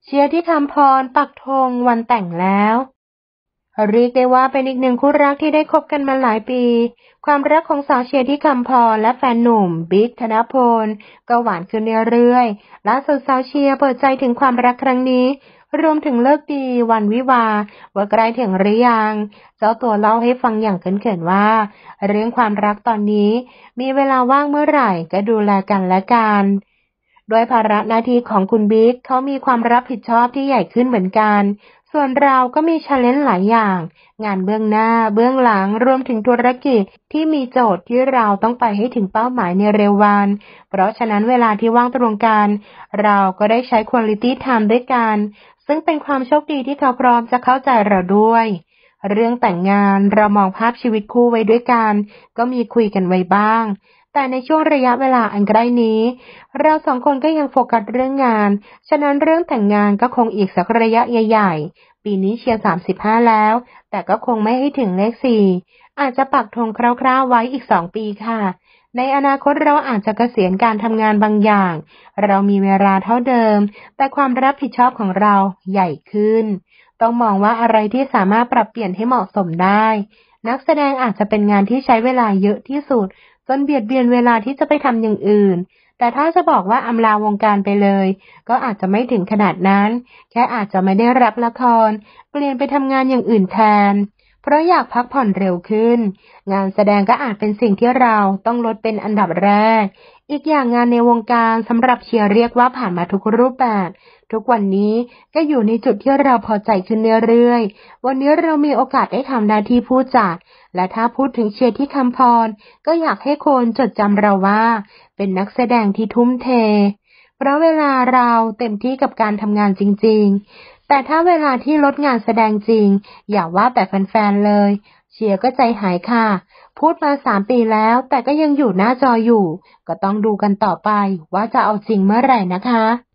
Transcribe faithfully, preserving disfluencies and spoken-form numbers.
เชียร์ที่คำพรปักธงวันแต่งแล้วเรียกได้ว่าเป็นอีกหนึ่งคู่รักที่ได้คบกันมาหลายปีความรักของสาวเชียร์ที่คำพรและแฟนหนุ่มบิ๊กธนพลก็หวานขึ้นเรื่อยๆล่าสุดสาวเชียร์เปิดใจถึงความรักครั้งนี้รวมถึงเลิกดีวันวิวาห์ว่าใกล้ถึงหรือยังเจ้าตัวเล่าให้ฟังอย่างเขินๆว่าเรื่องความรักตอนนี้มีเวลาว่างเมื่อไหร่ก็ดูแลกันและกันด้วยภาระหน้าที่ของคุณบิ๊กเขามีความรับผิดชอบที่ใหญ่ขึ้นเหมือนกันส่วนเราก็มี challenge หลายอย่างงานเบื้องหน้าเบื้องหลังรวมถึงธุรกิจที่มีโจทย์ที่เราต้องไปให้ถึงเป้าหมายในเร็ววันเพราะฉะนั้นเวลาที่ว่างตรงกันเราก็ได้ใช้ quality time ด้วยกันซึ่งเป็นความโชคดีที่เขาพร้อมจะเข้าใจเราด้วยเรื่องแต่งงานเรามองภาพชีวิตคู่ไว้ด้วยกันก็มีคุยกันไว้บ้างแต่ในช่วงระยะเวลาอันใกล้นี้เราสองคนก็ยังโฟกัสเรื่องงานฉะนั้นเรื่องแต่งงานก็คงอีกสักระยะใหญ่ๆปีนี้เชียร์สามสิบห้าแล้วแต่ก็คงไม่ให้ถึงเลขสี่อาจจะปักธงคร่าวๆไว้อีกสองปีค่ะในอนาคตเราอาจจะเกษียณการทำงานบางอย่างเรามีเวลาเท่าเดิมแต่ความรับผิดชอบของเราใหญ่ขึ้นต้องมองว่าอะไรที่สามารถปรับเปลี่ยนให้เหมาะสมได้นักแสดงอาจจะเป็นงานที่ใช้เวลาเยอะที่สุดจนเบียดเบียนเวลาที่จะไปทำอย่างอื่นแต่ถ้าจะบอกว่าอำลาวงการไปเลยก็อาจจะไม่ถึงขนาดนั้นแค่อาจจะไม่ได้รับละครเปลี่ยนไปทำงานอย่างอื่นแทนเพราะอยากพักผ่อนเร็วขึ้นงานแสดงก็อาจเป็นสิ่งที่เราต้องลดเป็นอันดับแรกอีกอย่างงานในวงการสำหรับเชียร์เรียกว่าผ่านมาทุกรูปแบบทุกวันนี้ก็อยู่ในจุดที่เราพอใจขึ้นเรื่อยๆวันนี้เรามีโอกาสได้ทำหน้าที่ผู้จัดและถ้าพูดถึงเชียร์ที่คำพรก็อยากให้คนจดจำเราว่าเป็นนักแสดงที่ทุ่มเทเพราะเวลาเราเต็มที่กับการทำงานจริงๆแต่ถ้าเวลาที่ลดงานแสดงจริงอย่าว่าแต่แฟนๆเลยเชียร์ก็ใจหายค่ะพูดมาสามปีแล้วแต่ก็ยังอยู่หน้าจออยู่ก็ต้องดูกันต่อไปว่าจะเอาจริงเมื่อไหร่นะคะ